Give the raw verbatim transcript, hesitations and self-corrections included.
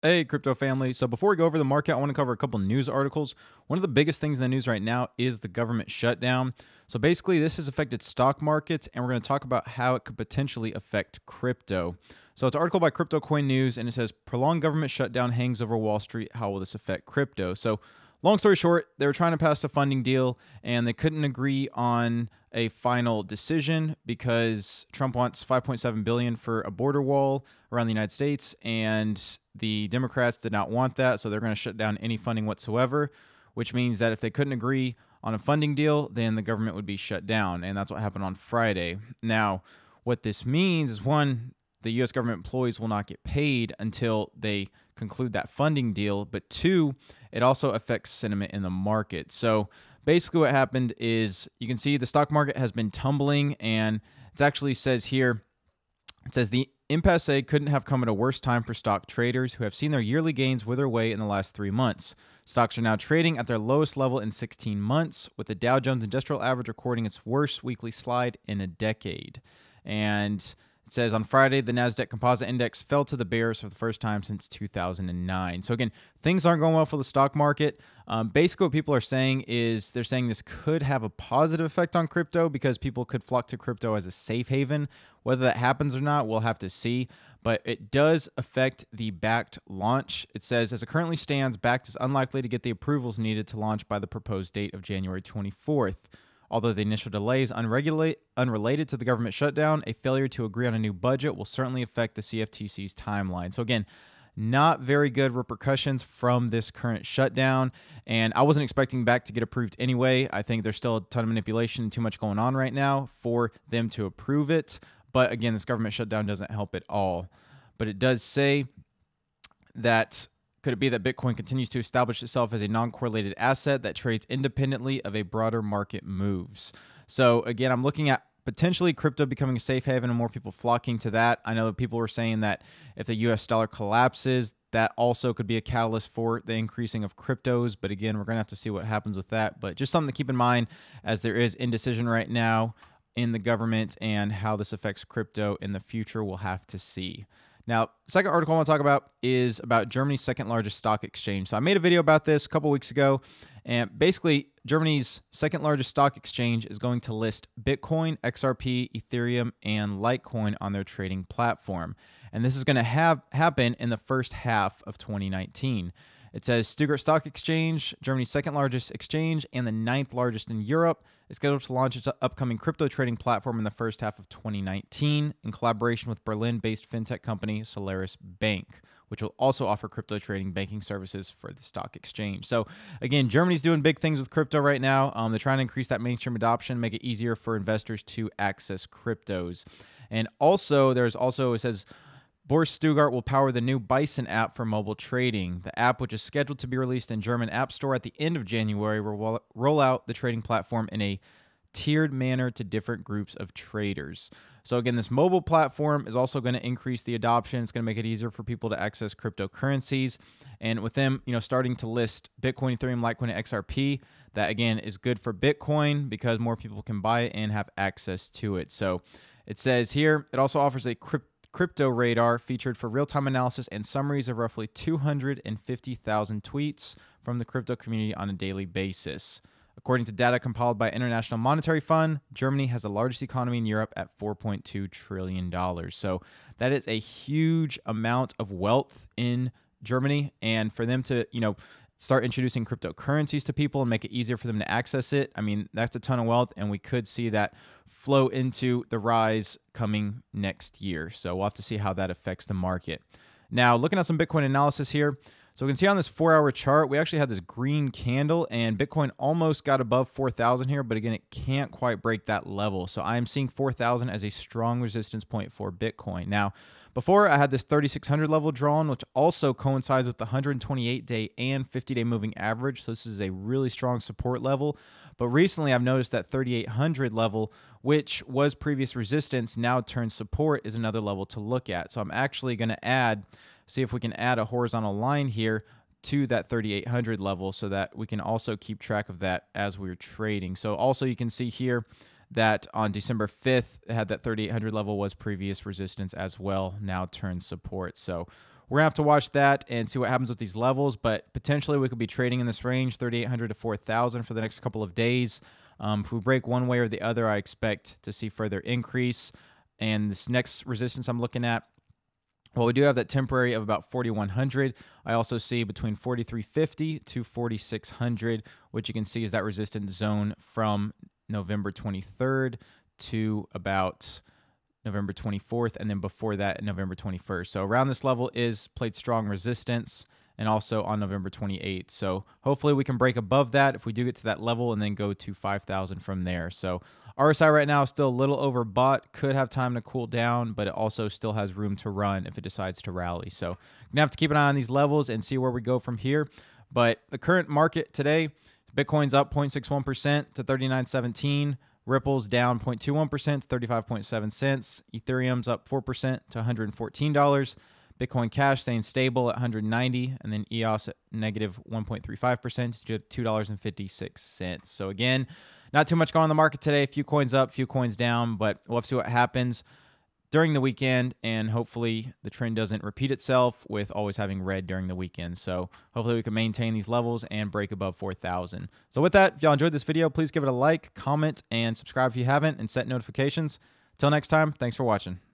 Hey, crypto family. So before we go over the market, I want to cover a couple news articles. One of the biggest things in the news right now is the government shutdown. So basically, this has affected stock markets, and we're going to talk about how it could potentially affect crypto. So it's an article by Cryptonews, and it says, prolonged government shutdown hangs over Wall Street. How will this affect crypto? So long story short, they were trying to pass a funding deal, and they couldn't agree on a final decision because Trump wants five point seven billion dollars for a border wall around the United States, and the Democrats did not want that, so they're going to shut down any funding whatsoever, which means that if they couldn't agree on a funding deal, then the government would be shut down, and that's what happened on Friday. Now, what this means is, one, the U S government employees will not get paid until they conclude that funding deal, but two, it also affects sentiment in the market. So basically what happened is you can see the stock market has been tumbling, and it actually says here, it says the impasse couldn't have come at a worse time for stock traders who have seen their yearly gains wither away in the last three months. Stocks are now trading at their lowest level in sixteen months, with the Dow Jones Industrial Average recording its worst weekly slide in a decade. And it says on Friday, the NASDAQ Composite Index fell to the bears for the first time since two thousand nine. So again, things aren't going well for the stock market. Um, basically, what people are saying is they're saying this could have a positive effect on crypto because people could flock to crypto as a safe haven. Whether that happens or not, we'll have to see. But it does affect the Backed launch. It says, as it currently stands, Backed is unlikely to get the approvals needed to launch by the proposed date of January twenty-fourth. Although the initial delay is unrelated to the government shutdown, a failure to agree on a new budget will certainly affect the C F T C's timeline. So again, not very good repercussions from this current shutdown. And I wasn't expecting Backed to get approved anyway. I think there's still a ton of manipulation and too much going on right now for them to approve it. But again, this government shutdown doesn't help at all. But it does say that could it be that Bitcoin continues to establish itself as a non-correlated asset that trades independently of a broader market moves? So again, I'm looking at potentially crypto becoming a safe haven and more people flocking to that. I know that people were saying that if the U S dollar collapses, that also could be a catalyst for the increasing of cryptos. But again, we're going to have to see what happens with that. But just something to keep in mind as there is indecision right now in the government, and how this affects crypto in the future, we'll have to see. Now, the second article I want to talk about is about Germany's second largest stock exchange. So I made a video about this a couple weeks ago, and basically Germany's second largest stock exchange is going to list Bitcoin, X R P, Ethereum, and Litecoin on their trading platform. And this is going to have happen in the first half of twenty nineteen. It says Stuttgart Stock Exchange, Germany's second largest exchange and the ninth largest in Europe, is scheduled to launch its upcoming crypto trading platform in the first half of twenty nineteen in collaboration with Berlin-based fintech company Solaris Bank, which will also offer crypto trading banking services for the stock exchange. So again, Germany's doing big things with crypto right now. Um, they're trying to increase that mainstream adoption, make it easier for investors to access cryptos. And also, there's also, it says, Boris Stuttgart will power the new Bison app for mobile trading. The app, which is scheduled to be released in German App Store at the end of January, will roll out the trading platform in a tiered manner to different groups of traders. So again, this mobile platform is also going to increase the adoption. It's going to make it easier for people to access cryptocurrencies. And with them, you know, starting to list Bitcoin, Ethereum, Litecoin, and X R P, that again is good for Bitcoin because more people can buy it and have access to it. So it says here, it also offers a crypto Crypto Radar featured for real-time analysis and summaries of roughly two hundred fifty thousand tweets from the crypto community on a daily basis. According to data compiled by International Monetary Fund, Germany has the largest economy in Europe at four point two trillion dollars. So that is a huge amount of wealth in Germany, and for them to, you know, start introducing cryptocurrencies to people and make it easier for them to access it, I mean, that's a ton of wealth, and we could see that flow into the rise coming next year. So we'll have to see how that affects the market. Now, looking at some Bitcoin analysis here. So we can see on this four-hour chart, we actually had this green candle, and Bitcoin almost got above four thousand here, but again, it can't quite break that level. So I'm seeing four thousand as a strong resistance point for Bitcoin. Now, before I had this thirty-six hundred level drawn, which also coincides with the one hundred twenty-eight day and fifty day moving average. So this is a really strong support level. But recently I've noticed that thirty-eight hundred level, which was previous resistance, now turns support, is another level to look at. So I'm actually going to add, see if we can add a horizontal line here to that thirty-eight hundred level so that we can also keep track of that as we're trading. So also you can see here that on December fifth, it had that thirty-eight hundred level was previous resistance as well, now turns support. So we're gonna have to watch that and see what happens with these levels, but potentially we could be trading in this range, thirty-eight hundred to four thousand for the next couple of days. Um, if we break one way or the other, I expect to see further increase. And this next resistance I'm looking at, well, we do have that temporary of about forty-one hundred. I also see between forty-three fifty to forty-six hundred, which you can see is that resistance zone from November twenty-third to about November twenty-fourth, and then before that, November twenty-first. So around this level is played strong resistance, and also on November twenty-eighth. So hopefully we can break above that if we do get to that level and then go to five thousand from there. So R S I right now is still a little overbought, could have time to cool down, but it also still has room to run if it decides to rally. So I'm gonna have to keep an eye on these levels and see where we go from here. But the current market today, Bitcoin's up zero point six one percent to thirty-nine seventeen. Ripple's down zero point two one percent to thirty-five point seven cents. Ethereum's up four percent to one hundred fourteen dollars. Bitcoin Cash staying stable at one hundred ninety dollars, and then E O S at negative one point three five percent to two dollars and fifty-six cents. So again, not too much going on in the market today. A few coins up, a few coins down, but we'll have to see what happens during the weekend, and hopefully the trend doesn't repeat itself with always having red during the weekend. So hopefully we can maintain these levels and break above four thousand. So with that, if y'all enjoyed this video, please give it a like, comment, and subscribe if you haven't, and set notifications. Until next time, thanks for watching.